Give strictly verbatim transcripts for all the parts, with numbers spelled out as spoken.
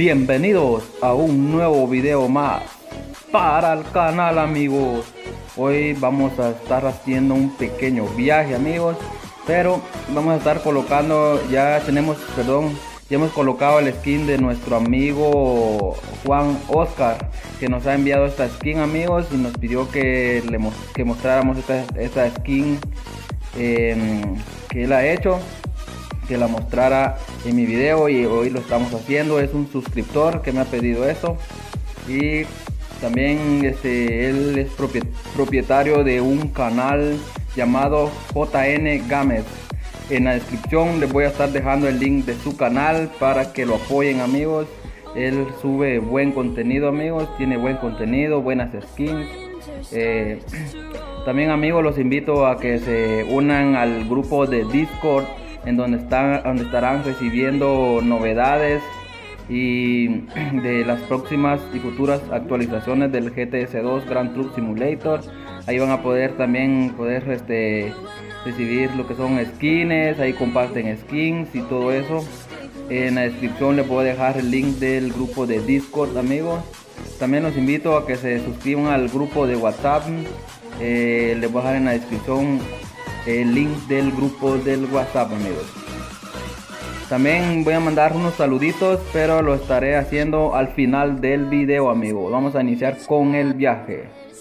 Bienvenidos a un nuevo video más para el canal, amigos. Hoy vamos a estar haciendo un pequeño viaje, amigos, pero vamos a estar colocando, ya tenemos, perdón, ya hemos colocado el skin de nuestro amigo Juan Oscar, que nos ha enviado esta skin, amigos, y nos pidió que le que mostráramos esta, esta skin eh, que él ha hecho, que la mostrara en mi video, y hoy lo estamos haciendo. Es un suscriptor que me ha pedido eso, y también este él es propietario de un canal llamado J N Games. En la descripción les voy a estar dejando el link de su canal para que lo apoyen, amigos. Él sube buen contenido, amigos, tiene buen contenido, buenas skins. eh, también, amigos, los invito a que se unan al grupo de Discord, en donde están donde estarán recibiendo novedades y de las próximas y futuras actualizaciones del G T S dos Grand Truck Simulator. Ahí van a poder también poder este recibir lo que son skins, ahí comparten skins y todo eso. En la descripción les voy a dejar el link del grupo de Discord, amigos. También los invito a que se suscriban al grupo de WhatsApp. eh, les voy a dejar en la descripción el link del grupo del WhatsApp, amigos. También voy a mandar unos saluditos, pero lo estaré haciendo al final del video, amigos. Vamos a iniciar con el viaje.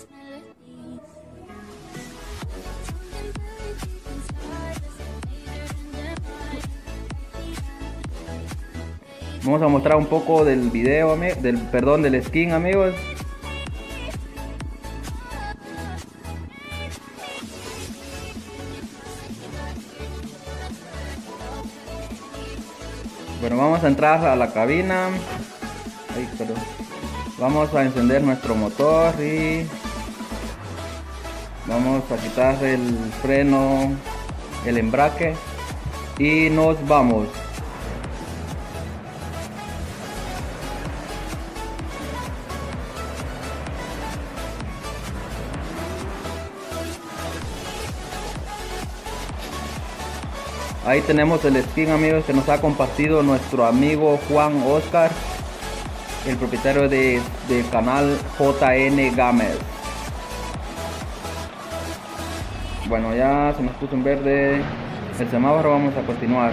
Vamos a mostrar un poco del video, del perdón, del skin, amigos. Bueno, vamos a entrar a la cabina. Ay, perdón. Vamos a encender nuestro motor y vamos a quitar el freno, el embrague, y nos vamos. Ahí tenemos el skin, amigos, que nos ha compartido nuestro amigo Juan Oscar, el propietario de, del canal J N Games. Bueno, ya se nos puso en verde el semáforo, vamos a continuar.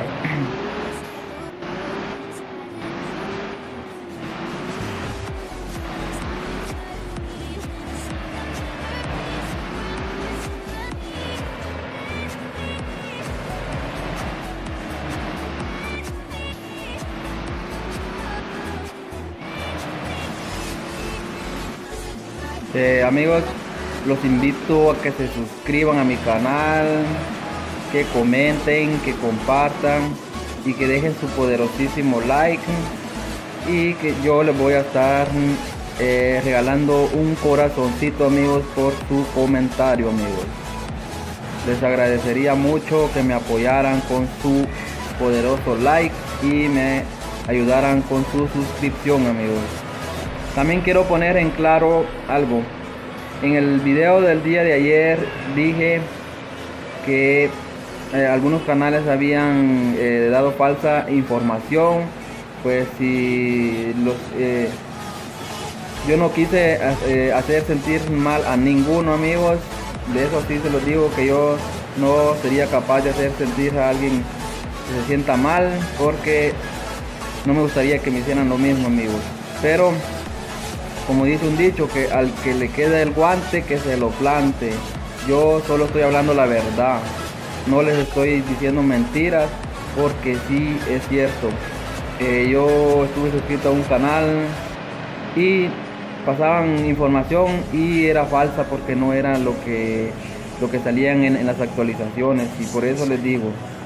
Eh, amigos, los invito a que se suscriban a mi canal, que comenten, que compartan y que dejen su poderosísimo like, y que yo les voy a estar eh, regalando un corazoncito, amigos, por su comentario, amigos. Les agradecería mucho que me apoyaran con su poderoso like y me ayudaran con su suscripción, amigos. También quiero poner en claro algo. En el video del día de ayer dije que eh, algunos canales habían eh, dado falsa información. Pues si los eh, yo no quise eh, hacer sentir mal a ninguno, amigos. De eso sí se los digo, que yo no sería capaz de hacer sentir a alguien que se sienta mal, porque no me gustaría que me hicieran lo mismo, amigos. Pero como dice un dicho, que al que le queda el guante, que se lo plante. Yo solo estoy hablando la verdad, no les estoy diciendo mentiras, porque sí es cierto. Eh, yo estuve suscrito a un canal y pasaban información y era falsa, porque no era lo que lo que salían en, en las actualizaciones, y por eso les digo.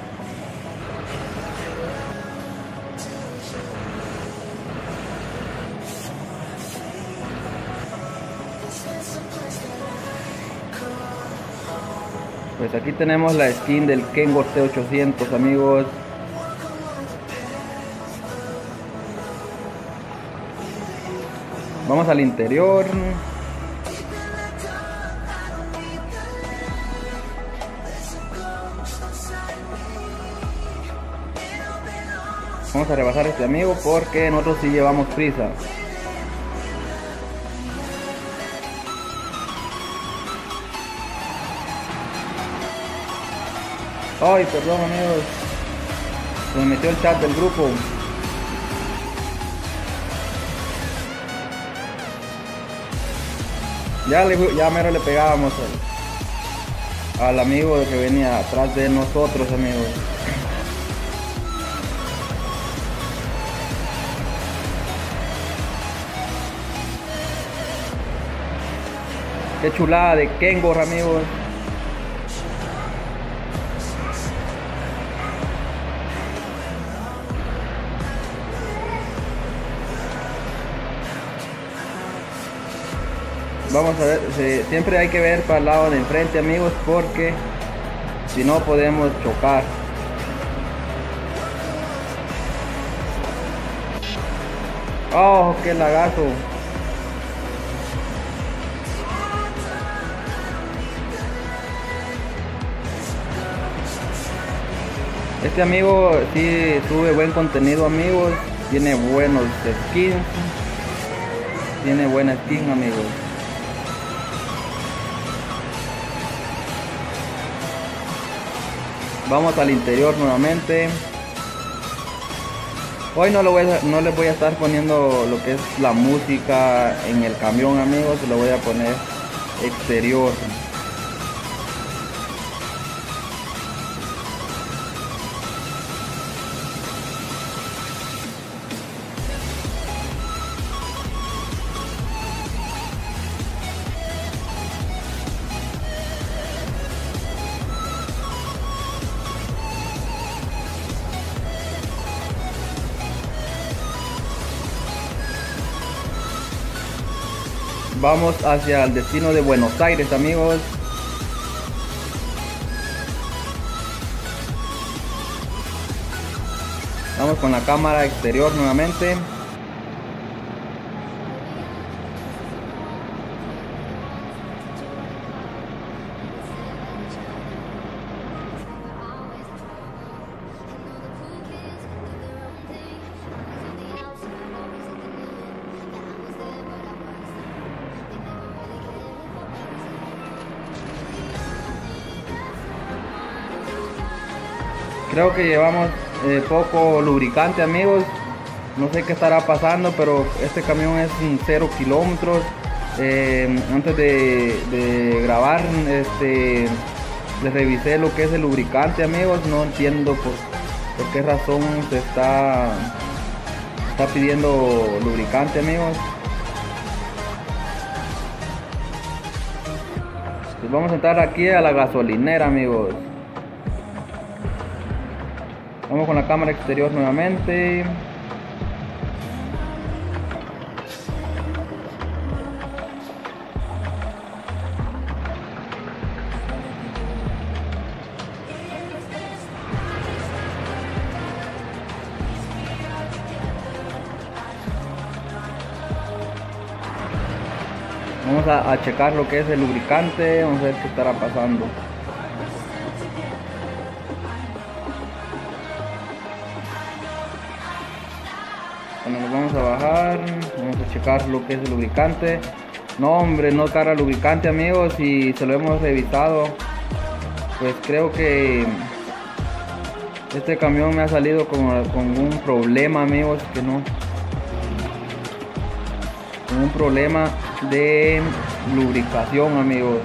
Pues aquí tenemos la skin del Kenworth T ochocientos, amigos. Vamos al interior. Vamos a rebasar a este amigo porque nosotros sí llevamos prisa. Ay, perdón amigos, se me metió el chat del grupo. Ya, le, ya mero le pegábamos al, al amigo que venía atrás de nosotros, amigos. Qué chulada de Kengor, amigos. Vamos a ver, si, siempre hay que ver para el lado de enfrente, amigos, porque si no podemos chocar. Oh, qué lagazo. Este amigo sí sube buen contenido, amigos. Tiene buenos skins. Tiene buena skin, amigos. Vamos al interior nuevamente. Hoy no, lo voy a, no les voy a estar poniendo lo que es la música en el camión, amigos. Lo voy a poner exterior. Vamos hacia el destino de Buenos Aires, amigos. Vamos con la cámara exterior nuevamente. Creo que llevamos eh, poco lubricante, amigos. No sé qué estará pasando, pero este camión es un cero kilómetros. Eh, antes de, de grabar, este, les revisé lo que es el lubricante, amigos. No entiendo por, por qué razón se está, está pidiendo lubricante, amigos. Pues vamos a entrar aquí a la gasolinera, amigos. Vamos con la cámara exterior nuevamente. Vamos a, a checar lo que es el lubricante. Vamos a ver qué estará pasando. Bueno, nos vamos a bajar, vamos a checar lo que es el lubricante. No, hombre, no carga lubricante, amigos, y se lo hemos revisado. Pues creo que este camión me ha salido con, con un problema, amigos, que no, con un problema de lubricación, amigos.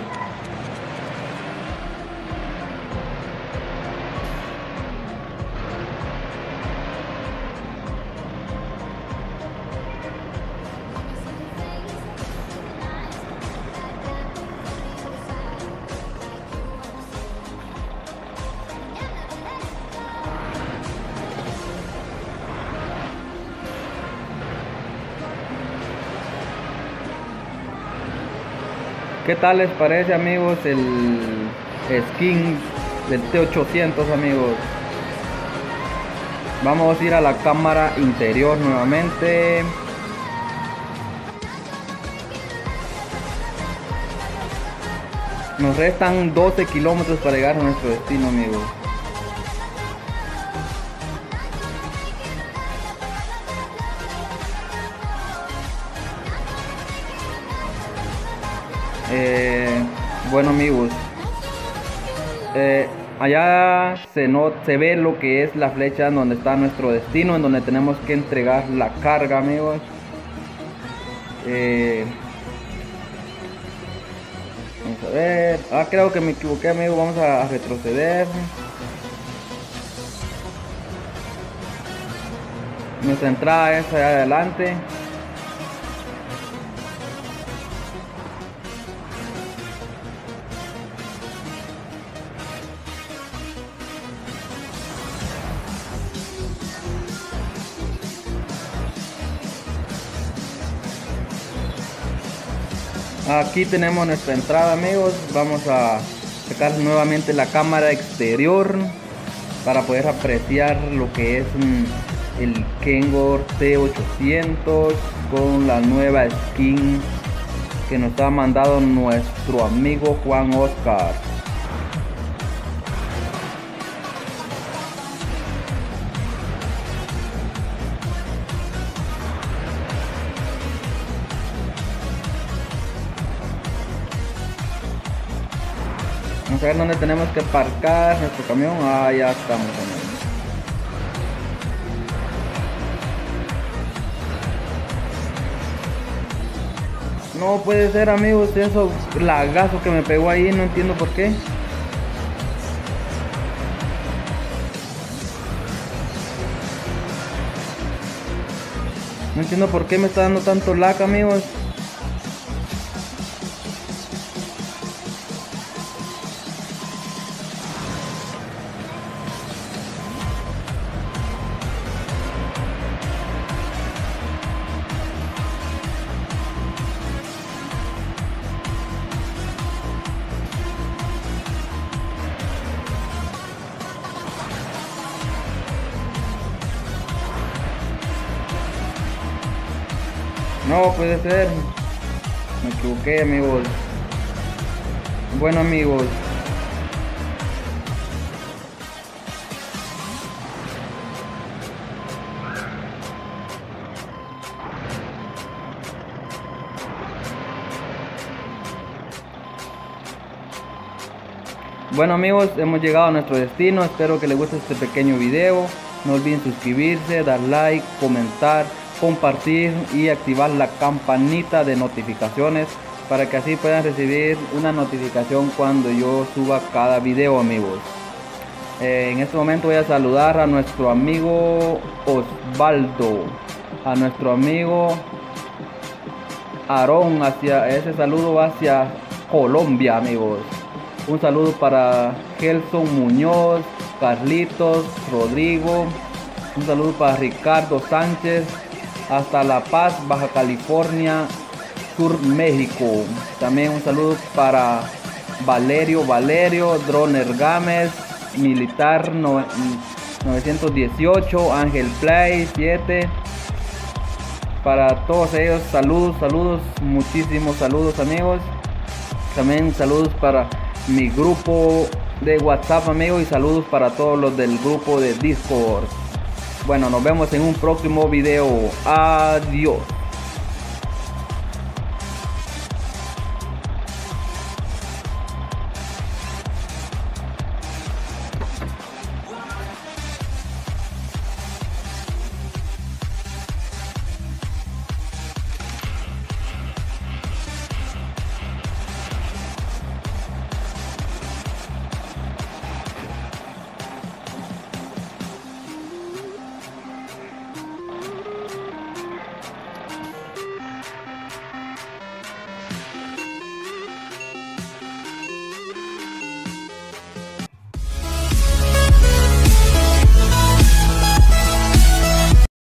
¿Qué tal les parece, amigos, el skin del T ochocientos, amigos? Vamos a ir a la cámara interior nuevamente. Nos restan doce kilómetros para llegar a nuestro destino, amigos. Eh, bueno amigos, eh, allá se, no, se ve lo que es la flecha en donde está nuestro destino, en donde tenemos que entregar la carga amigos. Eh, vamos a ver, ah creo que me equivoqué amigos, vamos a retroceder. Nuestra entrada es allá adelante. Aquí tenemos nuestra entrada amigos. Vamos a sacar nuevamente la cámara exterior para poder apreciar lo que es mm, el Kengor T ochocientos con la nueva skin que nos ha mandado nuestro amigo Juan Oscar. Vamos a ver dónde tenemos que aparcar nuestro camión. Ah, ya estamos amigos. No puede ser amigos, eso lagazo que me pegó ahí, no entiendo por qué. No entiendo por qué me está dando tanto lag amigos. No puede ser. Me equivoqué amigos. Bueno amigos. Bueno amigos, hemos llegado a nuestro destino. Espero que les guste este pequeño video. No olviden suscribirse, dar like, comentar, compartir y activar la campanita de notificaciones para que así puedan recibir una notificación cuando yo suba cada video amigos. Eh, en este momento voy a saludar a nuestro amigo Osvaldo, a nuestro amigo Aarón, hacia ese saludo va hacia Colombia amigos. Un saludo para Gelson Muñoz, Carlitos, Rodrigo. Un saludo para Ricardo Sánchez, hasta La Paz, Baja California Sur, México. También un saludo para Valerio Valerio, Droner Gámez, Militar novecientos dieciocho, Ángel Play siete. Para todos ellos, saludos, saludos, muchísimos saludos amigos. También saludos para mi grupo de WhatsApp amigos y saludos para todos los del grupo de Discord. Bueno, nos vemos en un próximo video. Adiós.